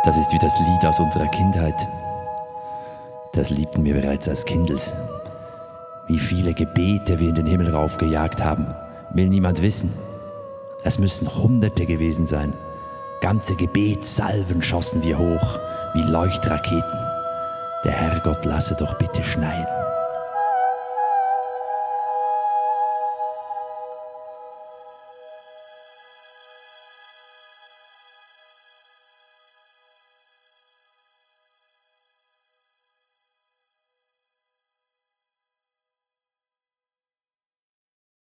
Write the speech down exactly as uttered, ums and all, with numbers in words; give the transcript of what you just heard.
Das ist wie das Lied aus unserer Kindheit. Das liebten wir bereits als Kindels. Wie viele Gebete wir in den Himmel raufgejagt haben, will niemand wissen. Es müssen Hunderte gewesen sein. Ganze Gebetssalven schossen wir hoch, wie Leuchtraketen. Der Herrgott lasse doch bitte schneien.